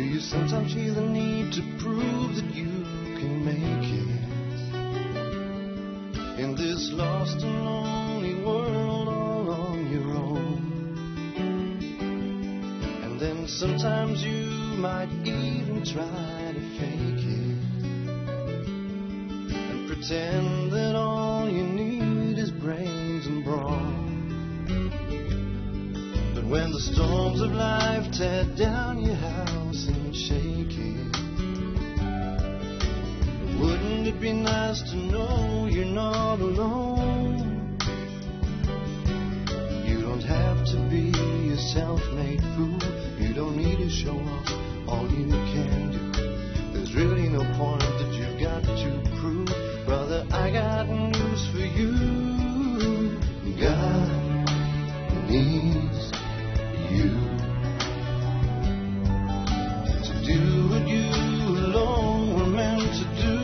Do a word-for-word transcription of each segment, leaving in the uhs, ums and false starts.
you sometimes feel the need to prove that you can make it in this lost and lonely world all on your own? And then sometimes you might even try to fake it and pretend that all you need is brains and brawn. But when the storms of life tear down your house and shake it, wouldn't it be nice to know you're not alone? You don't have to be a self-made fool. You don't need to show off all you can do. There's really no point that you've got to prove. Brother, I got news for you. God needs you to do what you alone were meant to do,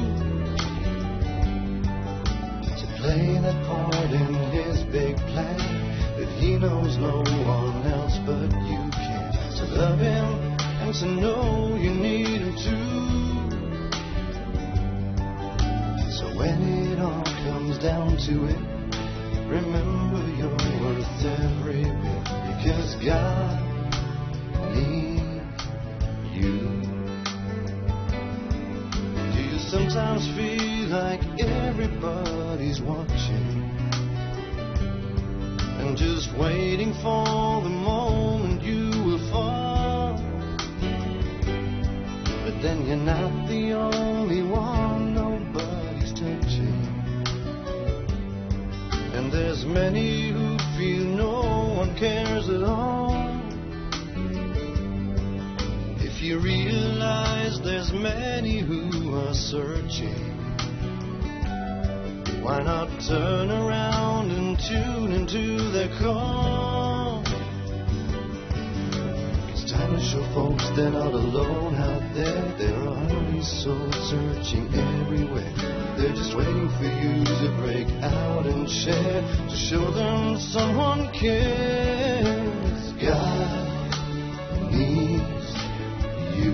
to play that part in his big plan that he knows no one else but you can, to love him and to know you need him too. So when it all comes down to it, remember you're worth every bit, because God needs you. Do you sometimes feel like everybody's watching and just waiting for the moment you will fall? But then you're not the only one nobody's touching. And there's many who feel no one cares at all. If you realize there's many who are searching, why not turn around and tune into their call? It's time to show folks they're not alone out there. There are these souls searching everywhere. They're just waiting for you to break out and share, to show them someone cares. God needs you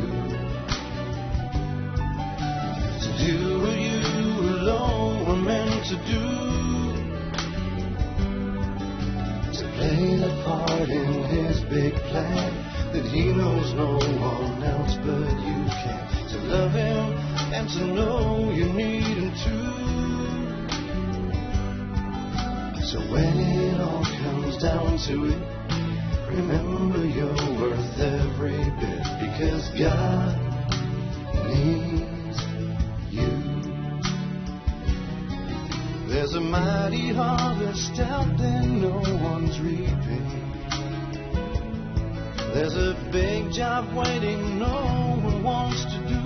to do what you alone were meant to do, to play that part in his big plan that he knows no one else but you can, to love him and to know you need him too. So when it all comes down to it, remember you're worth every bit, because God needs you. There's a mighty harvest out there no one's reaping. There's a big job waiting no one wants to do.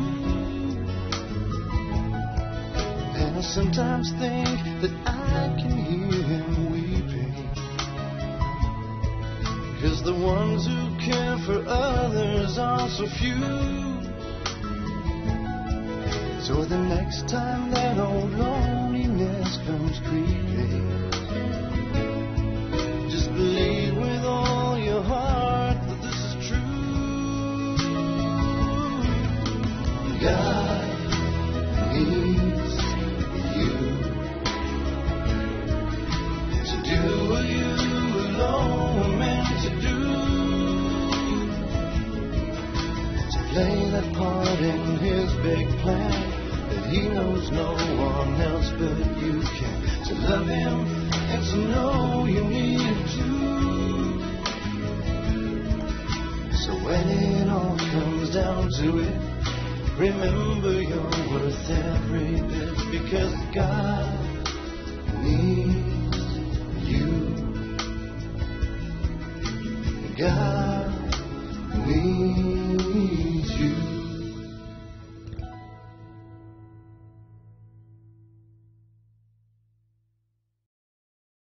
And I sometimes think that I can hear him weeping, 'cause the ones who care for others are so few. So the next time that old loneliness comes creeping, just believe with all your heart that this is true. God needs you to do what you alone were meant to do, to play that part in his big plan that he knows no one else but you can, to love him and to know you need him too. So when it all comes down to it, remember you're worth every bit, because God needs you. God needs